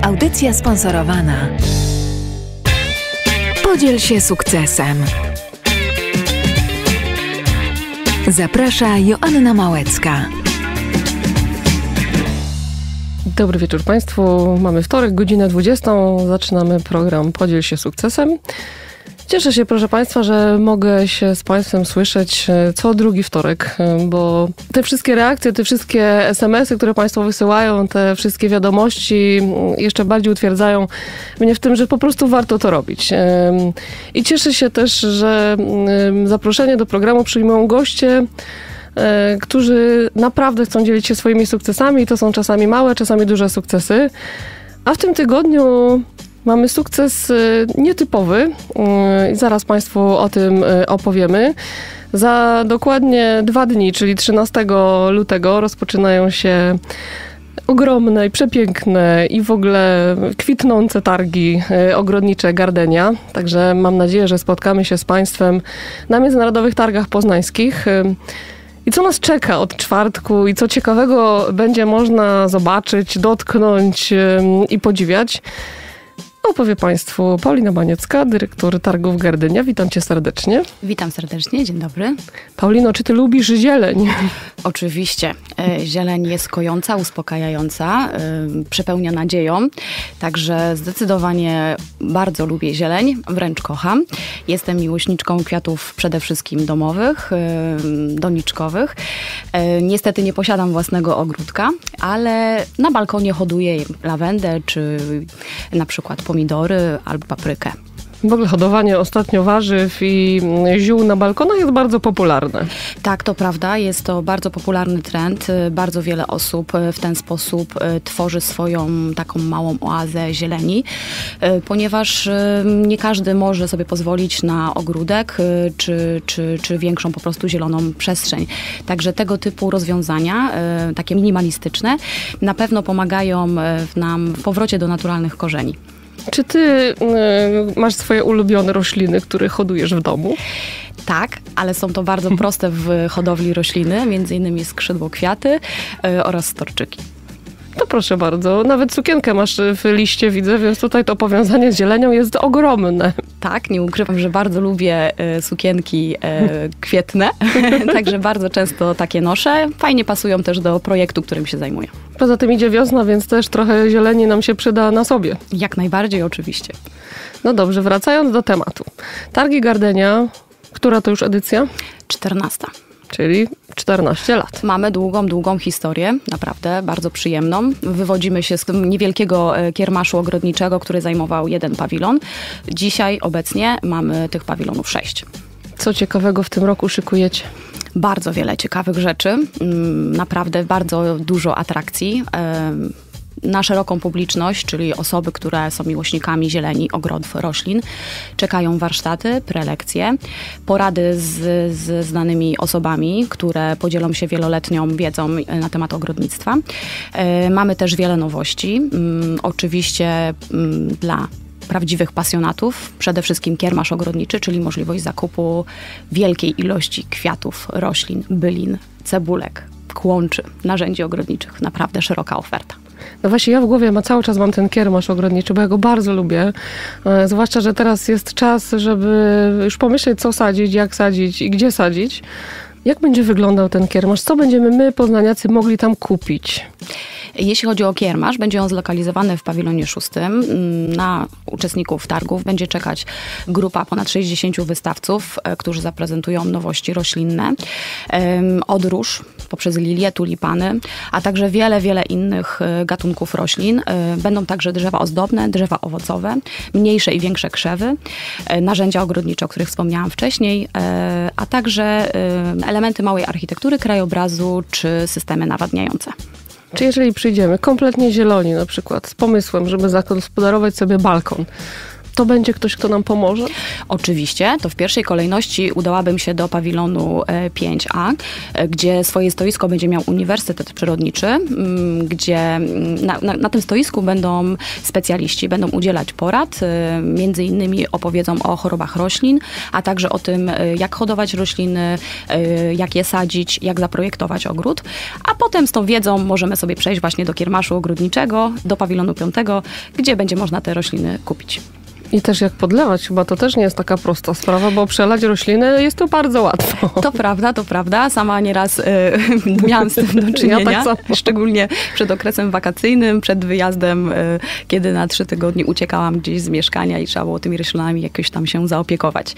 Audycja sponsorowana. Podziel się sukcesem. Zaprasza Joanna Małecka. Dobry wieczór Państwu. Mamy wtorek, godzinę 20. Zaczynamy program Podziel się sukcesem. Cieszę się, proszę Państwa, że mogę się z Państwem słyszeć co drugi wtorek, bo te wszystkie reakcje, te wszystkie SMS-y, które Państwo wysyłają, te wszystkie wiadomości jeszcze bardziej utwierdzają mnie w tym, że po prostu warto to robić. I cieszę się też, że zaproszenie do programu przyjmują goście, którzy naprawdę chcą dzielić się swoimi sukcesami. To są czasami małe, czasami duże sukcesy. A w tym tygodniu mamy sukces nietypowy i zaraz Państwu o tym opowiemy. Za dokładnie 2 dni, czyli 13 lutego rozpoczynają się ogromne i przepiękne i w ogóle kwitnące targi ogrodnicze Gardenia. Także mam nadzieję, że spotkamy się z Państwem na Międzynarodowych Targach Poznańskich. I co nas czeka od czwartku i co ciekawego będzie można zobaczyć, dotknąć i podziwiać, opowie Państwu Paulina Baniecka, dyrektor Targów Gardenia. Witam Cię serdecznie. Witam serdecznie, dzień dobry. Paulino, czy Ty lubisz zieleń? Oczywiście. Zieleń jest kojąca, uspokajająca, przepełnia nadzieją. Także zdecydowanie bardzo lubię zieleń, wręcz kocham. Jestem miłośniczką kwiatów przede wszystkim domowych, doniczkowych. Niestety nie posiadam własnego ogródka, ale na balkonie hoduję lawendę, czy na przykład pomidory albo paprykę. W ogóle hodowanie ostatnio warzyw i ziół na balkonach jest bardzo popularne. Tak, to prawda. Jest to bardzo popularny trend. Bardzo wiele osób w ten sposób tworzy swoją taką małą oazę zieleni, ponieważ nie każdy może sobie pozwolić na ogródek czy większą po prostu zieloną przestrzeń. Także tego typu rozwiązania, takie minimalistyczne, na pewno pomagają nam w powrocie do naturalnych korzeni. Czy ty masz swoje ulubione rośliny, które hodujesz w domu? Tak, ale są to bardzo proste w hodowli rośliny, między innymi skrzydłokwiaty oraz storczyki. To proszę bardzo, nawet sukienkę masz w liście, widzę, więc tutaj to powiązanie z zielenią jest ogromne. Tak, nie ukrywam, że bardzo lubię sukienki kwietne, także bardzo często takie noszę. Fajnie pasują też do projektu, którym się zajmuję. Poza tym idzie wiosna, więc też trochę zieleni nam się przyda na sobie. Jak najbardziej, oczywiście. No dobrze, wracając do tematu. Targi Gardenia, która to już edycja? 14. Czyli 14 lat. Mamy długą historię, naprawdę bardzo przyjemną. Wywodzimy się z niewielkiego kiermaszu ogrodniczego, który zajmował 1 pawilon. Dzisiaj obecnie mamy tych pawilonów 6. Co ciekawego w tym roku szykujecie? Bardzo wiele ciekawych rzeczy, naprawdę bardzo dużo atrakcji. Na szeroką publiczność, czyli osoby, które są miłośnikami zieleni, ogrodów, roślin, czekają warsztaty, prelekcje, porady z znanymi osobami, które podzielą się wieloletnią wiedzą na temat ogrodnictwa. Mamy też wiele nowości. Oczywiście dla prawdziwych pasjonatów, przede wszystkim kiermasz ogrodniczy, czyli możliwość zakupu wielkiej ilości kwiatów, roślin, bylin, cebulek, kłączy, narzędzi ogrodniczych. Naprawdę szeroka oferta. No właśnie, ja w głowie cały czas mam ten kiermasz ogrodniczy, bo ja go bardzo lubię. Zwłaszcza, że teraz jest czas, żeby już pomyśleć, co sadzić, jak sadzić i gdzie sadzić. Jak będzie wyglądał ten kiermasz? Co będziemy my, poznaniacy, mogli tam kupić? Jeśli chodzi o kiermasz, będzie on zlokalizowany w pawilonie 6. Na uczestników targów będzie czekać grupa ponad 60 wystawców, którzy zaprezentują nowości roślinne. Od róż poprzez lilie, tulipany, a także wiele innych gatunków roślin. Będą także drzewa ozdobne, drzewa owocowe, mniejsze i większe krzewy, narzędzia ogrodnicze, o których wspomniałam wcześniej, a także elementy małej architektury, krajobrazu czy systemy nawadniające. Czy jeżeli przyjdziemy kompletnie zieloni na przykład, z pomysłem, żeby zagospodarować sobie balkon, to będzie ktoś, kto nam pomoże? Oczywiście, to w pierwszej kolejności udałabym się do pawilonu 5A, gdzie swoje stoisko będzie miał Uniwersytet Przyrodniczy, gdzie na tym stoisku będą specjaliści, będą udzielać porad, między innymi opowiedzą o chorobach roślin, a także o tym, jak hodować rośliny, jak je sadzić, jak zaprojektować ogród, a potem z tą wiedzą możemy sobie przejść właśnie do kiermaszu ogrodniczego, do pawilonu 5, gdzie będzie można te rośliny kupić. I też jak podlewać, chyba to też nie jest taka prosta sprawa, bo przelać rośliny jest to bardzo łatwo. To prawda. Sama nieraz miałam z tym do czynienia, ja tak szczególnie przed okresem wakacyjnym, przed wyjazdem, kiedy na 3 tygodnie uciekałam gdzieś z mieszkania i trzeba było tymi roślinami jakoś tam się zaopiekować.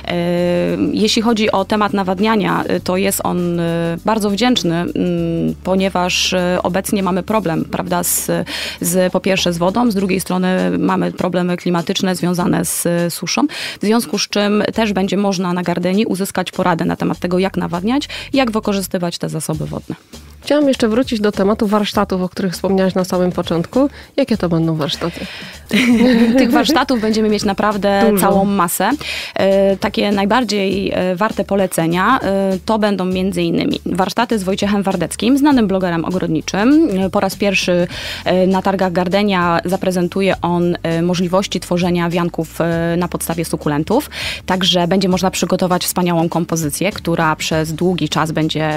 Jeśli chodzi o temat nawadniania, to jest on bardzo wdzięczny, ponieważ obecnie mamy problem, prawda, po pierwsze z wodą, z drugiej strony mamy problemy klimatyczne związane z suszą, w związku z czym też będzie można na Gardenii uzyskać poradę na temat tego, jak nawadniać i jak wykorzystywać te zasoby wodne. Chciałam jeszcze wrócić do tematu warsztatów, o których wspomniałaś na samym początku. Jakie to będą warsztaty? Tych warsztatów będziemy mieć naprawdę całą masę. Takie najbardziej warte polecenia to będą między innymi warsztaty z Wojciechem Wardeckim, znanym blogerem ogrodniczym. Po raz pierwszy na targach Gardenia zaprezentuje on możliwości tworzenia wianków na podstawie sukulentów. Także będzie można przygotować wspaniałą kompozycję, która przez długi czas będzie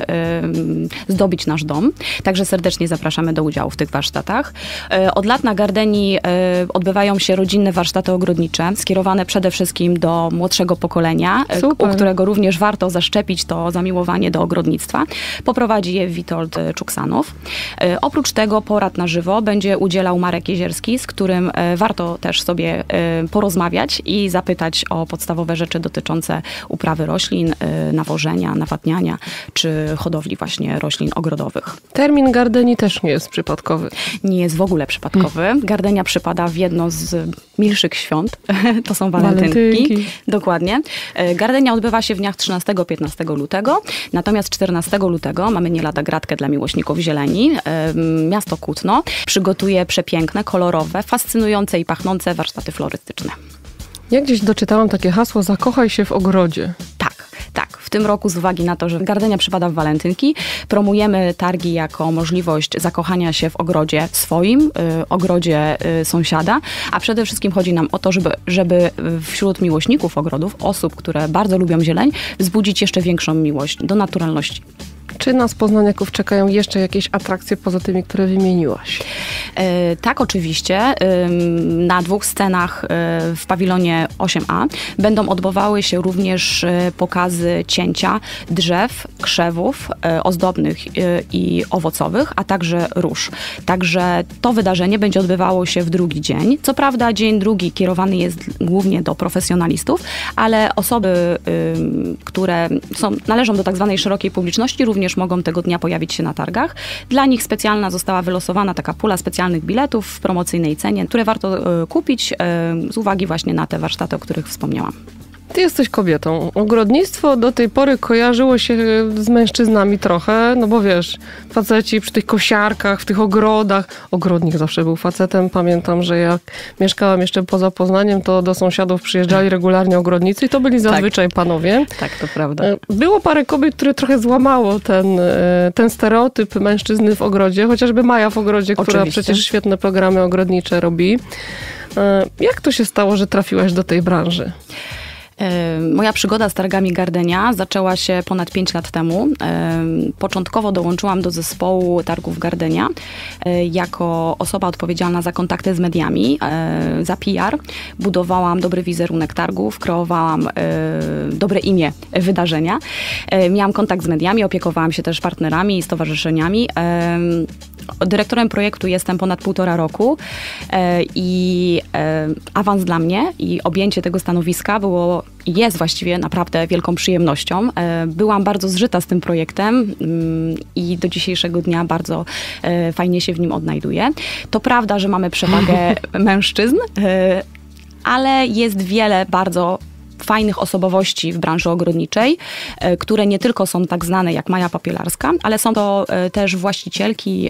zdobić nasz dom. Także serdecznie zapraszamy do udziału w tych warsztatach. Od lat na Gardenii odbywają się rodzinne warsztaty ogrodnicze, skierowane przede wszystkim do młodszego pokolenia, u którego również warto zaszczepić to zamiłowanie do ogrodnictwa. Poprowadzi je Witold Czuksanow. Oprócz tego porad na żywo będzie udzielał Marek Jezierski, z którym warto też sobie porozmawiać i zapytać o podstawowe rzeczy dotyczące uprawy roślin, nawożenia, nawadniania, czy hodowli właśnie roślin ogrodowych. Termin Gardenii też nie jest przypadkowy. Nie jest w ogóle przypadkowy. Gardenia przypada w jedno z milszych świąt. To są walentynki. Dokładnie. Gardenia odbywa się w dniach 13-15 lutego. Natomiast 14 lutego mamy nie lada gratkę dla miłośników zieleni. Miasto Kutno przygotuje przepiękne, kolorowe, fascynujące i pachnące warsztaty florystyczne. Ja gdzieś doczytałam takie hasło: zakochaj się w ogrodzie. Tak, w tym roku z uwagi na to, że Gardenia przypada w walentynki, promujemy targi jako możliwość zakochania się w ogrodzie swoim, ogrodzie sąsiada, a przede wszystkim chodzi nam o to, żeby wśród miłośników ogrodów, osób, które bardzo lubią zieleń, wzbudzić jeszcze większą miłość do naturalności. Czy nas poznaniaków czekają jeszcze jakieś atrakcje poza tymi, które wymieniłaś? Tak, oczywiście. Na 2 scenach w pawilonie 8A będą odbywały się również pokazy cięcia drzew, krzewów ozdobnych i owocowych, a także róż. Także to wydarzenie będzie odbywało się w drugi dzień. Co prawda dzień drugi kierowany jest głównie do profesjonalistów, ale osoby, które należą do tak zwanej szerokiej publiczności, również mogą tego dnia pojawić się na targach. Dla nich specjalna została wylosowana taka pula specjalnych biletów w promocyjnej cenie, które warto kupić z uwagi właśnie na te warsztaty, o których wspomniałam. Ty jesteś kobietą. Ogrodnictwo do tej pory kojarzyło się z mężczyznami trochę, no bo wiesz, faceci przy tych kosiarkach, w tych ogrodach. Ogrodnik zawsze był facetem. Pamiętam, że jak mieszkałam jeszcze poza Poznaniem, to do sąsiadów przyjeżdżali regularnie ogrodnicy i to byli zazwyczaj panowie. Tak, to prawda. Było parę kobiet, które trochę złamało ten stereotyp mężczyzny w ogrodzie, chociażby Maja w ogrodzie, która przecież świetne programy ogrodnicze robi. Jak to się stało, że trafiłaś do tej branży? Moja przygoda z targami Gardenia zaczęła się ponad 5 lat temu. Początkowo dołączyłam do zespołu targów Gardenia jako osoba odpowiedzialna za kontakty z mediami, za PR. Budowałam dobry wizerunek targów, kreowałam dobre imię wydarzenia. Miałam kontakt z mediami, opiekowałam się też partnerami i stowarzyszeniami. Dyrektorem projektu jestem ponad 1,5 roku i awans dla mnie i objęcie tego stanowiska jest właściwie naprawdę wielką przyjemnością. Byłam bardzo zżyta z tym projektem i do dzisiejszego dnia bardzo fajnie się w nim odnajduję. To prawda, że mamy przewagę mężczyzn, ale jest wiele bardzo fajnych osobowości w branży ogrodniczej, które nie tylko są tak znane jak Maja Popielarska, ale są to też właścicielki,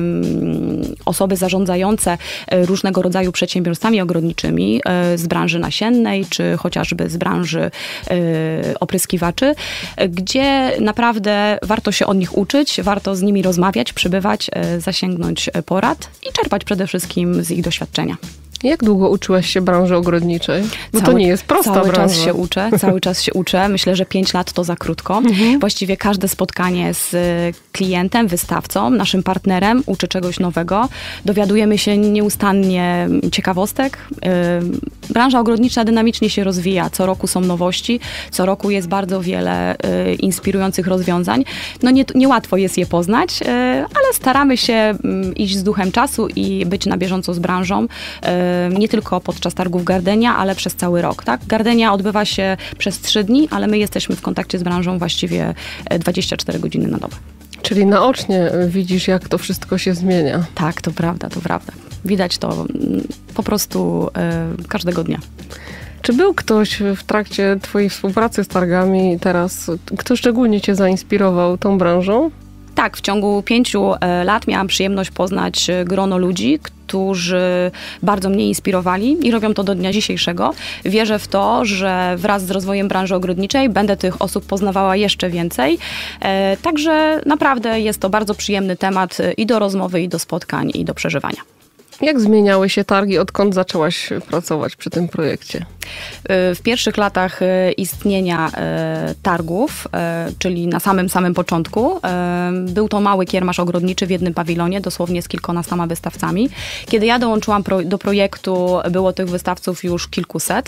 osoby zarządzające różnego rodzaju przedsiębiorstwami ogrodniczymi z branży nasiennej, czy chociażby z branży opryskiwaczy, gdzie naprawdę warto się od nich uczyć, warto z nimi rozmawiać, przybywać, zasięgnąć porad i czerpać przede wszystkim z ich doświadczenia. Jak długo uczyłaś się branży ogrodniczej? Bo to nie jest prosta branża. Cały czas się uczę. Myślę, że 5 lat to za krótko. Właściwie każde spotkanie z klientem, wystawcą, naszym partnerem uczy czegoś nowego. Dowiadujemy się nieustannie ciekawostek. Branża ogrodnicza dynamicznie się rozwija. Co roku są nowości. Co roku jest bardzo wiele inspirujących rozwiązań. No niełatwo jest je poznać, ale staramy się iść z duchem czasu i być na bieżąco z branżą. Nie tylko podczas targów Gardenia, ale przez cały rok. Tak? Gardenia odbywa się przez 3 dni, ale my jesteśmy w kontakcie z branżą właściwie 24 godziny na dobę. Czyli naocznie widzisz, jak to wszystko się zmienia. Tak, to prawda. Widać to po prostu każdego dnia. Czy był ktoś w trakcie twojej współpracy z targami teraz, kto szczególnie cię zainspirował tą branżą? Tak, w ciągu 5 lat miałam przyjemność poznać grono ludzi, którzy bardzo mnie inspirowali i robią to do dnia dzisiejszego. Wierzę w to, że wraz z rozwojem branży ogrodniczej będę tych osób poznawała jeszcze więcej. Także naprawdę jest to bardzo przyjemny temat i do rozmowy, i do spotkań, i do przeżywania. Jak zmieniały się targi, odkąd zaczęłaś pracować przy tym projekcie? W pierwszych latach istnienia targów, czyli na samym początku, był to mały kiermasz ogrodniczy w jednym pawilonie, dosłownie z kilkunastoma wystawcami. Kiedy ja dołączyłam do projektu, było tych wystawców już kilkuset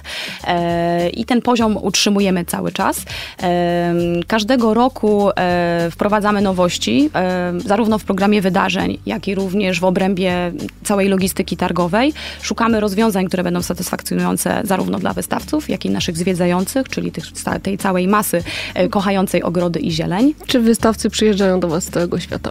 i ten poziom utrzymujemy cały czas. Każdego roku wprowadzamy nowości, zarówno w programie wydarzeń, jak i również w obrębie całej logistyki targowej. Szukamy rozwiązań, które będą satysfakcjonujące zarówno dla wystawców, jak i naszych zwiedzających, czyli tej całej masy kochającej ogrody i zieleń. Czy wystawcy przyjeżdżają do was z całego świata?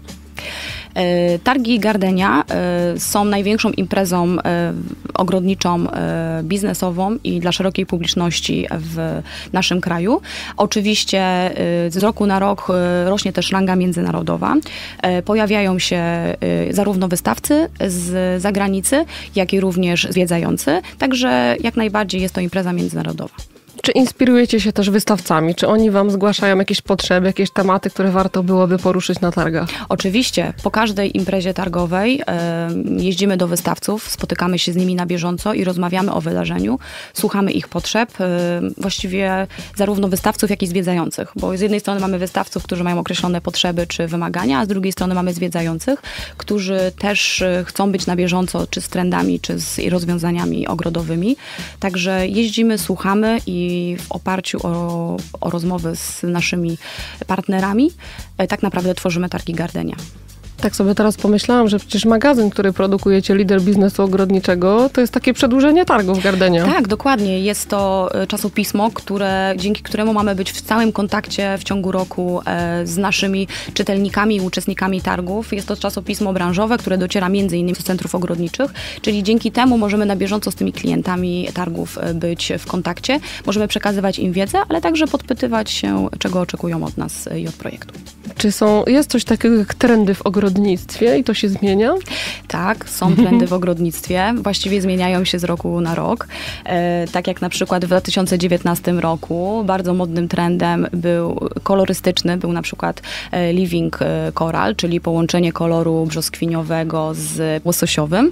Targi Gardenia są największą imprezą ogrodniczą, biznesową i dla szerokiej publiczności w naszym kraju. Oczywiście z roku na rok rośnie też ranga międzynarodowa. Pojawiają się zarówno wystawcy z zagranicy, jak i również zwiedzający. Także jak najbardziej jest to impreza międzynarodowa. Czy inspirujecie się też wystawcami? Czy oni wam zgłaszają jakieś potrzeby, jakieś tematy, które warto byłoby poruszyć na targach? Oczywiście. Po każdej imprezie targowej jeździmy do wystawców, spotykamy się z nimi na bieżąco i rozmawiamy o wydarzeniu. Słuchamy ich potrzeb, właściwie zarówno wystawców, jak i zwiedzających. Bo z jednej strony mamy wystawców, którzy mają określone potrzeby czy wymagania, a z drugiej strony mamy zwiedzających, którzy też chcą być na bieżąco czy z trendami, czy z rozwiązaniami ogrodowymi. Także jeździmy, słuchamy i w oparciu o rozmowy z naszymi partnerami tak naprawdę tworzymy targi Gardenia. Tak sobie teraz pomyślałam, że przecież magazyn, który produkujecie, Lider Biznesu Ogrodniczego, to jest takie przedłużenie targów Gardenia. Tak, dokładnie. Jest to czasopismo, dzięki któremu mamy być w stałym kontakcie w ciągu roku z naszymi czytelnikami i uczestnikami targów. Jest to czasopismo branżowe, które dociera m.in. do centrów ogrodniczych, czyli dzięki temu możemy na bieżąco z tymi klientami targów być w kontakcie. Możemy przekazywać im wiedzę, ale także podpytywać się, czego oczekują od nas i od projektu. Czy jest coś takiego jak trendy w ogrodnictwie i to się zmienia? Tak, są trendy w ogrodnictwie. Właściwie zmieniają się z roku na rok. Tak jak na przykład w 2019 roku bardzo modnym trendem kolorystyczny był na przykład living coral, czyli połączenie koloru brzoskwiniowego z łososiowym.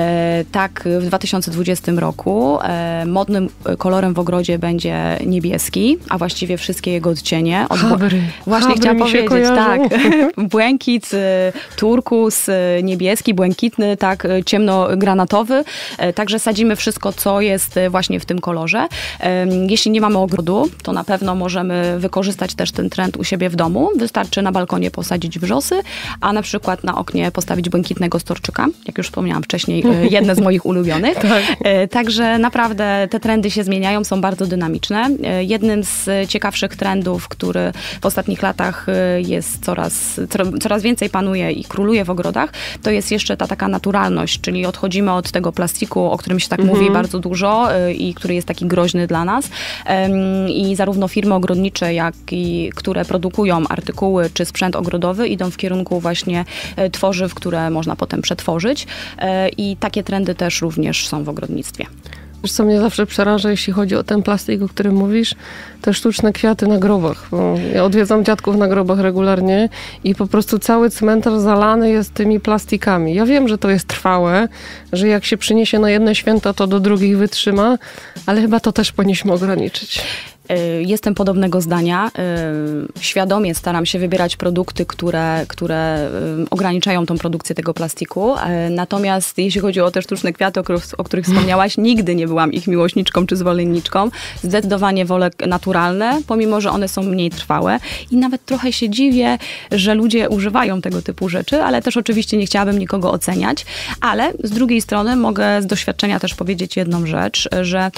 Tak w 2020 roku modnym kolorem w ogrodzie będzie niebieski, a właściwie wszystkie jego odcienie. Właśnie chciałam powiedzieć, tak, błękit, turkus, niebieski, błękitny, tak, ciemnogranatowy. Także sadzimy wszystko, co jest właśnie w tym kolorze. Jeśli nie mamy ogrodu, to na pewno możemy wykorzystać też ten trend u siebie w domu. Wystarczy na balkonie posadzić wrzosy, a na przykład na oknie postawić błękitnego storczyka, jak już wspomniałam wcześniej, jedne z moich ulubionych. Tak. Także naprawdę te trendy się zmieniają, są bardzo dynamiczne. Jednym z ciekawszych trendów, który w ostatnich latach jest coraz więcej panuje dominuje i króluje w ogrodach, to jest jeszcze ta taka naturalność, czyli odchodzimy od tego plastiku, o którym się tak mówi bardzo dużo i który jest taki groźny dla nas. I zarówno firmy ogrodnicze, jak i które produkują artykuły czy sprzęt ogrodowy, idą w kierunku właśnie tworzyw, które można potem przetworzyć. I takie trendy też również są w ogrodnictwie. Wiesz, co mnie zawsze przeraża, jeśli chodzi o ten plastik, o którym mówisz, te sztuczne kwiaty na grobach. Bo ja odwiedzam dziadków na grobach regularnie i po prostu cały cmentarz zalany jest tymi plastikami. Ja wiem, że to jest trwałe, że jak się przyniesie na jedne święta, to do drugich wytrzyma, ale chyba to też powinniśmy ograniczyć. Jestem podobnego zdania. Świadomie staram się wybierać produkty, które ograniczają tą produkcję tego plastiku. Natomiast jeśli chodzi o te sztuczne kwiaty, o których wspomniałaś, nigdy nie byłam ich miłośniczką czy zwolenniczką. Zdecydowanie wolę naturalne, pomimo że one są mniej trwałe. I nawet trochę się dziwię, że ludzie używają tego typu rzeczy, ale też oczywiście nie chciałabym nikogo oceniać. Ale z drugiej strony mogę z doświadczenia też powiedzieć jedną rzecz, że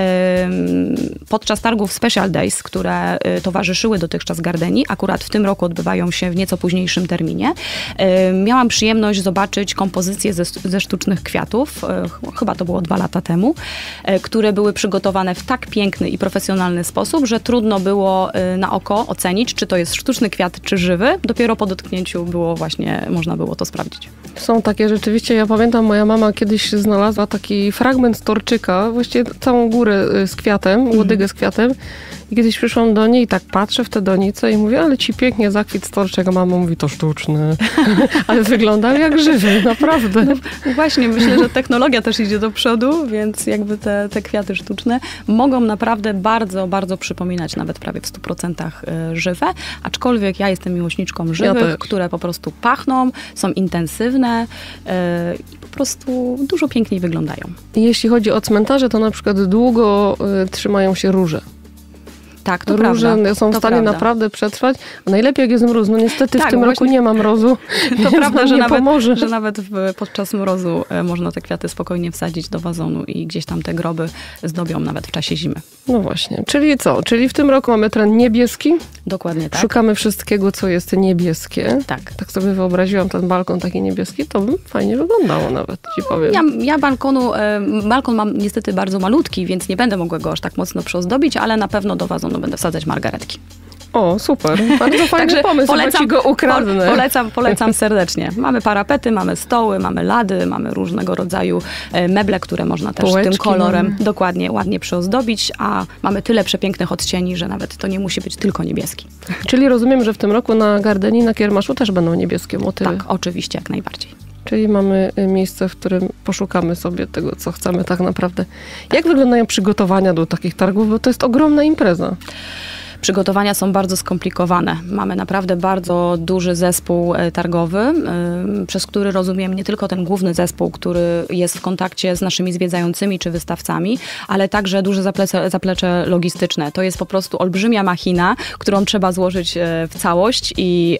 podczas targów Special Days, które towarzyszyły dotychczas Gardeni, akurat w tym roku odbywają się w nieco późniejszym terminie. Miałam przyjemność zobaczyć kompozycje ze sztucznych kwiatów, chyba to było 2 lata temu, które były przygotowane w tak piękny i profesjonalny sposób, że trudno było na oko ocenić, czy to jest sztuczny kwiat, czy żywy. Dopiero po dotknięciu można było to sprawdzić. Są takie rzeczywiście, ja pamiętam, moja mama kiedyś znalazła taki fragment torczyka, właściwie całą górę z kwiatem, łodygę z kwiatem. I kiedyś przyszłam do niej i tak patrzę w tę donicę i mówię, ale ci pięknie zakwit storczek. A mama mówi, to sztuczny. Ale wyglądał jak żywy, naprawdę. No, właśnie, myślę, że technologia też idzie do przodu, więc jakby te kwiaty sztuczne mogą naprawdę bardzo, bardzo przypominać nawet prawie w 100% żywe. Aczkolwiek ja jestem miłośniczką żywych, które po prostu pachną, są intensywne i po prostu dużo piękniej wyglądają. Jeśli chodzi o cmentarze, to na przykład długo trzymają się róże. Tak, to róże prawda. są w stanie naprawdę przetrwać. A najlepiej jak jest mróz. No niestety w tym roku nie ma mrozu. To prawda, że nawet podczas mrozu można te kwiaty spokojnie wsadzić do wazonu i gdzieś tam te groby zdobią nawet w czasie zimy. No właśnie. Czyli co? Czyli w tym roku mamy trend niebieski. Dokładnie tak. Szukamy wszystkiego, co jest niebieskie. Tak sobie wyobraziłam ten balkon taki niebieski. To by fajnie wyglądało nawet, ci powiem. Ja balkon mam niestety bardzo malutki, więc nie będę mogła go aż tak mocno przyozdobić, ale na pewno do wazonu będę wsadzać margaretki. O, super. Bardzo fajny pomysł, polecam, ci go ukradnę. Polecam serdecznie. Mamy parapety, mamy stoły, mamy lady, mamy różnego rodzaju meble, które można też tym kolorem dokładnie, ładnie przyozdobić, a mamy tyle przepięknych odcieni, że nawet to nie musi być tylko niebieski. Czyli rozumiem, że w tym roku na Gardeni, na Kiermaszu też będą niebieskie motywy. Tak, oczywiście, jak najbardziej. Czyli mamy miejsce, w którym poszukamy sobie tego, co chcemy tak naprawdę. Jak wyglądają przygotowania do takich targów? Bo to jest ogromna impreza. Przygotowania są bardzo skomplikowane. Mamy naprawdę bardzo duży zespół targowy, przez który rozumiem nie tylko ten główny zespół, który jest w kontakcie z naszymi zwiedzającymi czy wystawcami, ale także duże zaplecze logistyczne. To jest po prostu olbrzymia machina, którą trzeba złożyć w całość i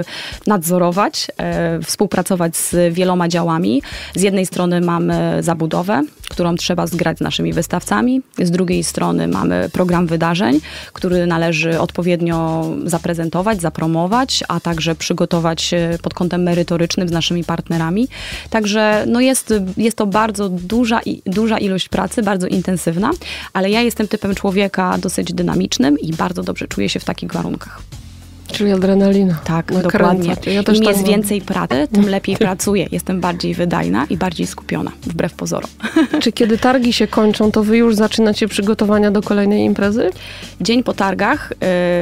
nadzorować, współpracować z wieloma działami. Z jednej strony mamy zabudowę, którą trzeba zgrać z naszymi wystawcami. Z drugiej strony mamy program wydarzeń, który należy odpowiednio zaprezentować, zapromować, a także przygotować pod kątem merytorycznym z naszymi partnerami. Także no jest to bardzo duża ilość pracy, bardzo intensywna, ale ja jestem typem człowieka dosyć dynamicznym i bardzo dobrze czuję się w takich warunkach. Czyli adrenalina. Tak, dokładnie. Ja też Im jest więcej pracy, tym lepiej pracuję. Jestem bardziej wydajna i bardziej skupiona, wbrew pozorom. Czy kiedy targi się kończą, to wy już zaczynacie przygotowania do kolejnej imprezy? Dzień po targach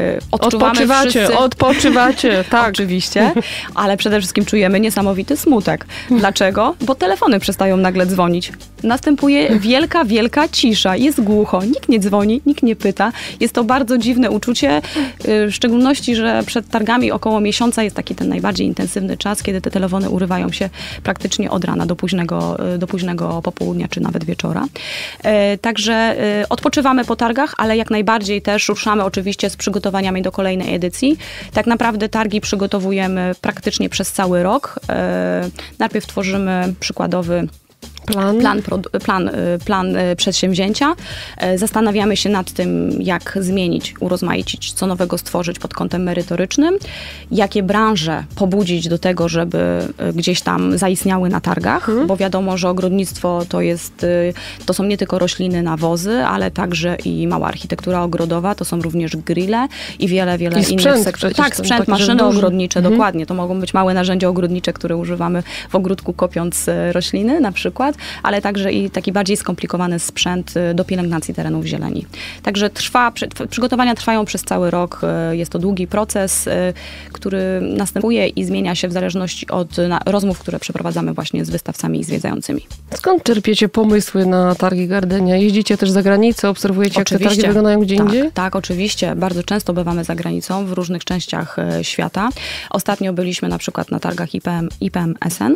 Odpoczywacie, tak. Oczywiście, ale przede wszystkim czujemy niesamowity smutek. Dlaczego? Bo telefony przestają nagle dzwonić. Następuje wielka cisza. Jest głucho. Nikt nie dzwoni, nikt nie pyta. Jest to bardzo dziwne uczucie, w szczególności, że przed targami około miesiąca jest taki ten najbardziej intensywny czas, kiedy te telefony urywają się praktycznie od rana do późnego popołudnia, czy nawet wieczora. Także odpoczywamy po targach, ale jak najbardziej też ruszamy oczywiście z przygotowaniami do kolejnej edycji. Tak naprawdę targi przygotowujemy praktycznie przez cały rok. Najpierw tworzymy przykładowy plan przedsięwzięcia. Zastanawiamy się nad tym, jak zmienić, urozmaicić, co nowego stworzyć pod kątem merytorycznym, jakie branże pobudzić do tego, żeby gdzieś tam zaistniały na targach, bo wiadomo, że ogrodnictwo to są nie tylko rośliny, nawozy, ale także i mała architektura ogrodowa, to są również grille i wiele innych sektorów. Tak, sprzęt, maszyny ogrodnicze, dokładnie. To mogą być małe narzędzia ogrodnicze, które używamy w ogródku, kopiąc rośliny na przykład, ale także i taki bardziej skomplikowany sprzęt do pielęgnacji terenów zieleni. Także przygotowania trwają przez cały rok. Jest to długi proces, który następuje i zmienia się w zależności od rozmów, które przeprowadzamy właśnie z wystawcami i zwiedzającymi. Skąd czerpiecie pomysły na targi Gardenia? Jeździcie też za granicę, obserwujecie, oczywiście, jak te targi wyglądają gdzie indziej? Tak, oczywiście. Bardzo często bywamy za granicą, w różnych częściach świata. Ostatnio byliśmy na przykład na targach IPM Essen.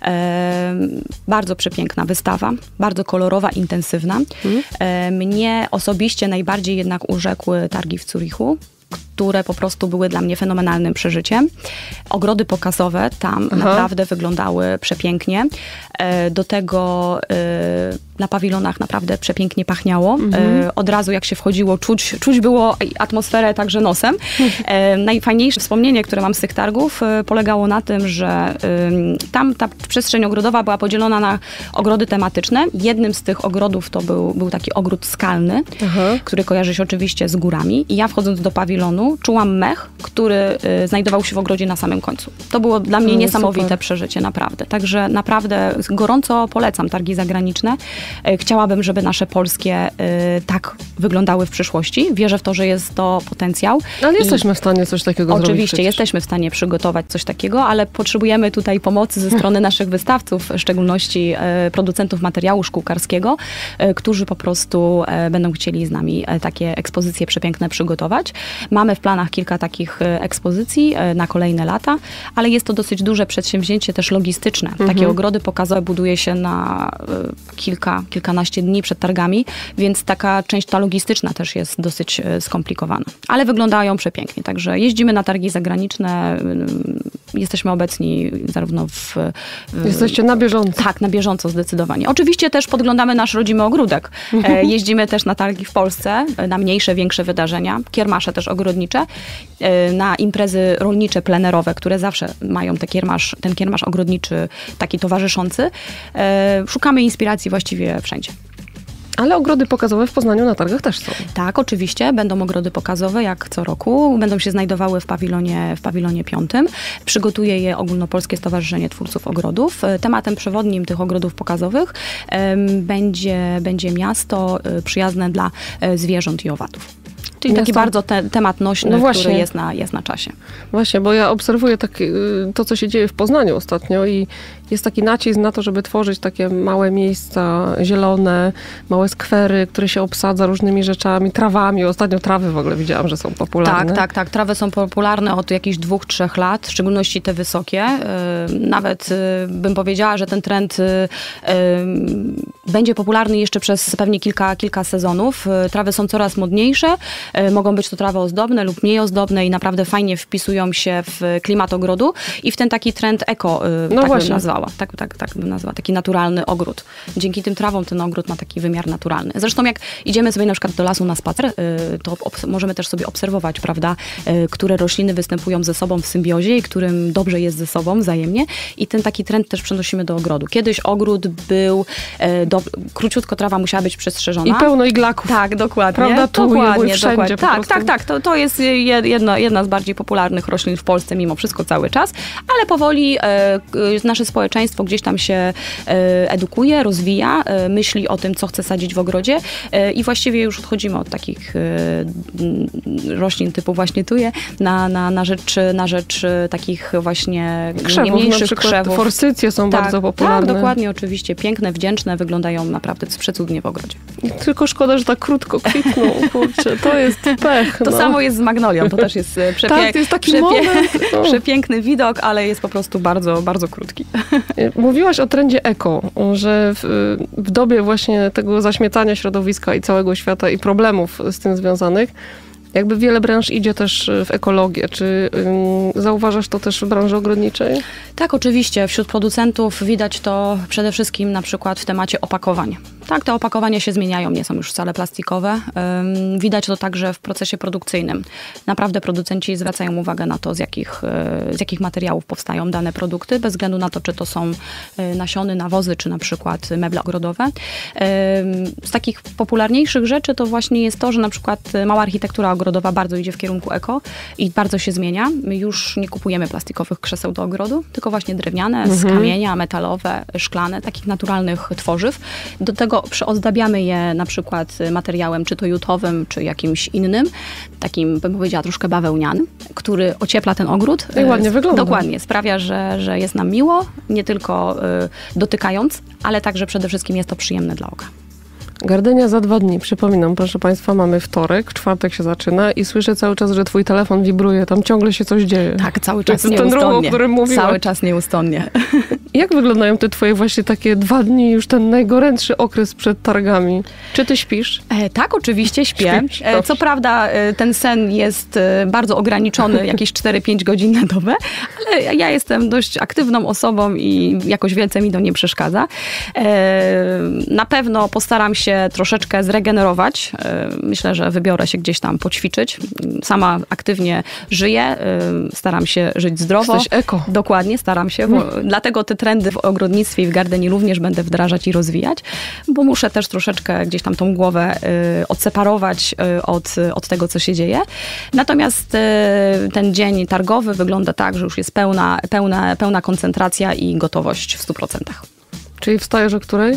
Bardzo przepiękna wystawa, bardzo kolorowa, intensywna. Mnie osobiście najbardziej jednak urzekły targi w Zurichu, które po prostu były dla mnie fenomenalnym przeżyciem. Ogrody pokazowe tam naprawdę wyglądały przepięknie. Do tego na pawilonach naprawdę przepięknie pachniało. Od razu jak się wchodziło, czuć było atmosferę także nosem. Najfajniejsze wspomnienie, które mam z tych targów, polegało na tym, że tam ta przestrzeń ogrodowa była podzielona na ogrody tematyczne. Jednym z tych ogrodów to był taki ogród skalny, który kojarzy się oczywiście z górami. I ja wchodząc do pawilonu czułam mech, który znajdował się w ogrodzie na samym końcu. To było dla mnie niesamowite przeżycie, naprawdę. Także naprawdę gorąco polecam targi zagraniczne. Chciałabym, żeby nasze polskie tak wyglądały w przyszłości. Wierzę w to, że jest to potencjał. Ale jesteśmy w stanie coś takiego zrobić. Oczywiście, jesteśmy w stanie przygotować coś takiego, ale potrzebujemy tutaj pomocy ze strony naszych wystawców, w szczególności producentów materiału szkółkarskiego, którzy po prostu będą chcieli z nami takie ekspozycje przepiękne przygotować. Mamy w planach kilka takich ekspozycji na kolejne lata, ale jest to dosyć duże przedsięwzięcie też logistyczne. Takie ogrody pokazowe buduje się na kilkanaście dni przed targami, więc taka część ta logistyczna też jest dosyć skomplikowana. Ale wyglądają przepięknie, także jeździmy na targi zagraniczne, jesteśmy obecni zarówno Jesteście na bieżąco. Tak, na bieżąco zdecydowanie. Oczywiście też podglądamy nasz rodzimy ogródek. Jeździmy też na targi w Polsce, na mniejsze, większe wydarzenia, kiermasze też ogrodnicze, na imprezy rolnicze, plenerowe, które zawsze mają ten kiermasz ogrodniczy, taki towarzyszący. Szukamy inspiracji właściwie wszędzie. Ale ogrody pokazowe w Poznaniu na targach też są. Tak, oczywiście. Będą ogrody pokazowe jak co roku. Będą się znajdowały w pawilonie 5. Przygotuje je Ogólnopolskie Stowarzyszenie Twórców Ogrodów. Tematem przewodnim tych ogrodów pokazowych będzie miasto przyjazne dla zwierząt i owadów. Czyli taki bardzo temat nośny, który jest na czasie. Właśnie, bo ja obserwuję to, co się dzieje w Poznaniu ostatnio i jest taki nacisk na to, żeby tworzyć takie małe miejsca zielone, małe skwery, które się obsadza różnymi rzeczami, trawami. Ostatnio trawy w ogóle widziałam, że są popularne. Tak. Trawy są popularne od jakichś 2-3 lat, w szczególności te wysokie. Nawet bym powiedziała, że ten trend będzie popularny jeszcze przez pewnie kilka sezonów. Trawy są coraz modniejsze. Mogą być to trawy ozdobne lub mniej ozdobne i naprawdę fajnie wpisują się w klimat ogrodu i w ten taki trend eko, bym nazwała. Tak bym nazwała, taki naturalny ogród. Dzięki tym trawom ten ogród ma taki wymiar naturalny. Zresztą jak idziemy sobie na przykład do lasu na spacer, to możemy też sobie obserwować, prawda, które rośliny występują ze sobą w symbiozie i którym dobrze jest ze sobą wzajemnie i ten taki trend też przenosimy do ogrodu. Kiedyś ogród był, króciutko trawa musiała być przestrzeżona. I pełno iglaków. Tak, dokładnie. Prawda, dokładnie. Tak. To jest jedna z bardziej popularnych roślin w Polsce mimo wszystko cały czas, ale powoli nasze społeczeństwo gdzieś tam się edukuje, rozwija, myśli o tym, co chce sadzić w ogrodzie i właściwie już odchodzimy od takich roślin typu właśnie tuje na rzecz takich właśnie mniejszych krzewów. Forsycje są bardzo popularne. Tak, dokładnie, oczywiście. Piękne, wdzięczne, wyglądają naprawdę przecudnie w ogrodzie. Tylko szkoda, że tak krótko kwitną, kurczę, to jest pech. To samo jest z magnolią, to też jest przepiękny widok, ale jest po prostu bardzo, bardzo krótki. Mówiłaś o trendzie eko, że w dobie właśnie tego zaśmiecania środowiska i całego świata i problemów z tym związanych, Jakby wiele branż idzie też w ekologię. Czy zauważasz to też w branży ogrodniczej? Tak, oczywiście. Wśród producentów widać to przede wszystkim na przykład w temacie opakowań. Tak, te opakowania się zmieniają, nie są już wcale plastikowe. Widać to także w procesie produkcyjnym. Naprawdę producenci zwracają uwagę na to, z jakich materiałów powstają dane produkty, bez względu na to, czy to są nasiony, nawozy, czy na przykład meble ogrodowe. Z takich popularniejszych rzeczy to właśnie jest to, że na przykład mała architektura ogrodowa bardzo idzie w kierunku eko i bardzo się zmienia. My już nie kupujemy plastikowych krzeseł do ogrodu, tylko właśnie drewniane, z kamienia, metalowe, szklane, takich naturalnych tworzyw. Do tego przyozdabiamy je na przykład materiałem czy to jutowym, czy jakimś innym, takim, bym powiedziała, troszkę bawełnianym, który ociepla ten ogród. I ładnie wygląda. Dokładnie. Sprawia, że jest nam miło, nie tylko dotykając, ale także przede wszystkim jest to przyjemne dla oka. Gardenia za 2 dni. Przypominam, proszę Państwa, mamy wtorek, w czwartek się zaczyna i słyszę cały czas, że twój telefon wibruje, tam ciągle się coś dzieje. Tak, cały czas nieustannie. To jest ten ruch, o którym mówiłaś. Cały czas nieustannie. Jak wyglądają te twoje właśnie takie 2 dni, już ten najgorętszy okres przed targami? Czy ty śpisz? Tak, oczywiście śpię. Co prawda ten sen jest bardzo ograniczony, jakieś 4-5 godzin na dobę, ale ja jestem dość aktywną osobą i jakoś wielce mi to nie przeszkadza. Na pewno postaram się troszeczkę zregenerować. Myślę, że wybiorę się gdzieś tam poćwiczyć. Sama aktywnie żyję, staram się żyć zdrowo. Jesteś eko. Dokładnie, staram się. Dlatego te trendy w ogrodnictwie i w gardenii również będę wdrażać i rozwijać, bo muszę też troszeczkę gdzieś tam tą głowę odseparować od tego, co się dzieje. Natomiast ten dzień targowy wygląda tak, że już jest pełna koncentracja i gotowość w 100%. Czyli wstajesz o której?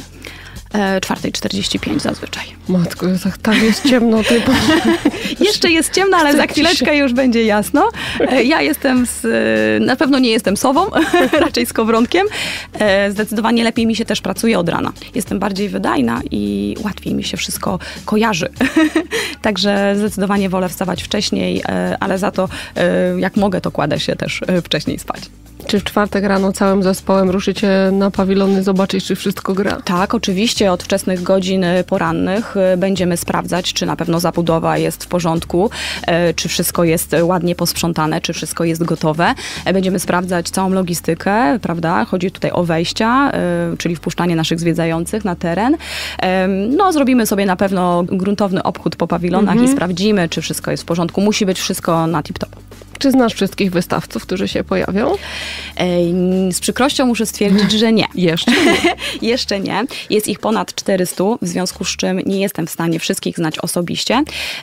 4:45 zazwyczaj. Matko, tak jest ciemno. Jeszcze jest ciemno, ale za chwileczkę już będzie jasno. Ja jestem na pewno nie jestem sową, raczej skowronkiem. Zdecydowanie lepiej mi się też pracuje od rana. Jestem bardziej wydajna i łatwiej mi się wszystko kojarzy. Także zdecydowanie wolę wstawać wcześniej, ale za to jak mogę, to kładę się też wcześniej spać. Czy w czwartek rano całym zespołem ruszycie na pawilony zobaczyć, czy wszystko gra? Tak, oczywiście. Od wczesnych godzin porannych będziemy sprawdzać, czy na pewno zabudowa jest w porządku, czy wszystko jest ładnie posprzątane, czy wszystko jest gotowe. Będziemy sprawdzać całą logistykę, prawda? Chodzi tutaj o wejścia, czyli wpuszczanie naszych zwiedzających na teren. No, zrobimy sobie na pewno gruntowny obchód po pawilonach i sprawdzimy, czy wszystko jest w porządku. Musi być wszystko na tip-top. Czy znasz wszystkich wystawców, którzy się pojawią? Z przykrością muszę stwierdzić, że nie. Jeszcze nie. Jeszcze nie. Jest ich ponad 400, w związku z czym nie jestem w stanie wszystkich znać osobiście,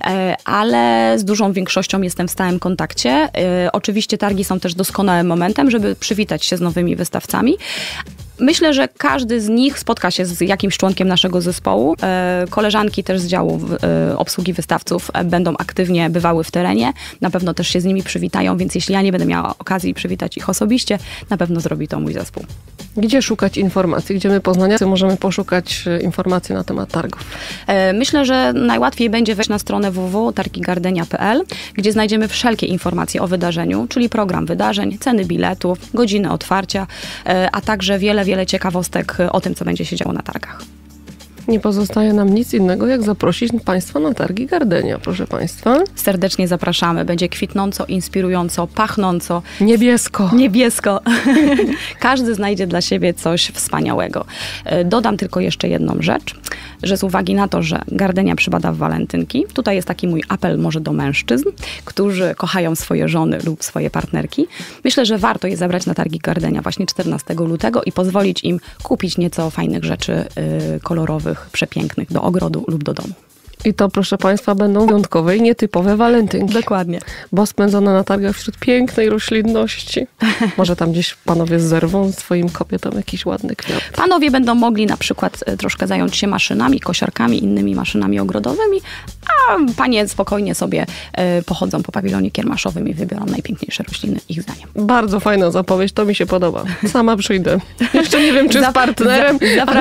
ale z dużą większością jestem w stałym kontakcie. Oczywiście targi są też doskonałym momentem, żeby przywitać się z nowymi wystawcami. Myślę, że każdy z nich spotka się z jakimś członkiem naszego zespołu. Koleżanki też z działu obsługi wystawców będą aktywnie bywały w terenie. Na pewno też się z nimi przywitają, więc jeśli ja nie będę miała okazji przywitać ich osobiście, na pewno zrobi to mój zespół. Gdzie szukać informacji? Gdzie my, poznaniacy, możemy poszukać informacji na temat targów? Myślę, że najłatwiej będzie wejść na stronę www.targigardenia.pl, gdzie znajdziemy wszelkie informacje o wydarzeniu, czyli program wydarzeń, ceny biletów, godziny otwarcia, a także wiele ciekawostek o tym, co będzie się działo na targach. Nie pozostaje nam nic innego, jak zaprosić Państwa na targi Gardenia, proszę Państwa. Serdecznie zapraszamy. Będzie kwitnąco, inspirująco, pachnąco. Niebiesko. Każdy znajdzie dla siebie coś wspaniałego. Dodam tylko jeszcze jedną rzecz, że z uwagi na to, że Gardenia przybada w walentynki, tutaj jest taki mój apel może do mężczyzn, którzy kochają swoje żony lub swoje partnerki. Myślę, że warto je zabrać na targi Gardenia właśnie 14 lutego i pozwolić im kupić nieco fajnych rzeczy kolorowych, przepięknych do ogrodu lub do domu. I to, proszę Państwa, będą wyjątkowe i nietypowe walentynki. Dokładnie. Bo spędzone na targach wśród pięknej roślinności. Może tam gdzieś panowie zerwą swoim kobietom jakiś ładny kwiat. Panowie będą mogli na przykład troszkę zająć się maszynami, kosiarkami, innymi maszynami ogrodowymi, a panie spokojnie sobie pochodzą po pawilonie kiermaszowym i wybiorą najpiękniejsze rośliny, ich zdaniem. Bardzo fajna zapowiedź, to mi się podoba. Sama przyjdę. Jeszcze nie wiem, czy z partnerem.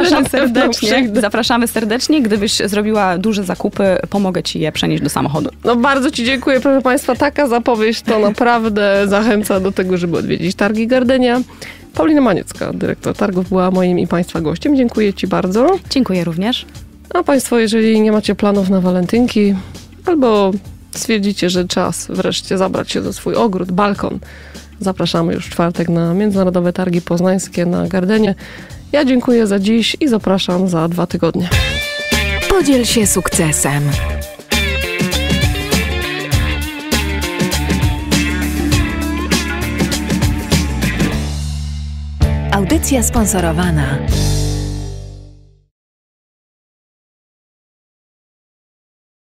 Zapraszamy serdecznie. Gdybyś zrobiła duże zakupy, pomogę ci je przenieść do samochodu. No bardzo ci dziękuję, proszę Państwa. Taka zapowiedź to naprawdę zachęca do tego, żeby odwiedzić targi Gardenia. Paulina Maniecka, dyrektor targów, była moim i Państwa gościem. Dziękuję ci bardzo. Dziękuję również. A Państwo, jeżeli nie macie planów na walentynki albo stwierdzicie, że czas wreszcie zabrać się za swój ogród, balkon, zapraszamy już w czwartek na Międzynarodowe Targi Poznańskie na Gardenie. Ja dziękuję za dziś i zapraszam za 2 tygodnie. Podziel się sukcesem. Audycja sponsorowana.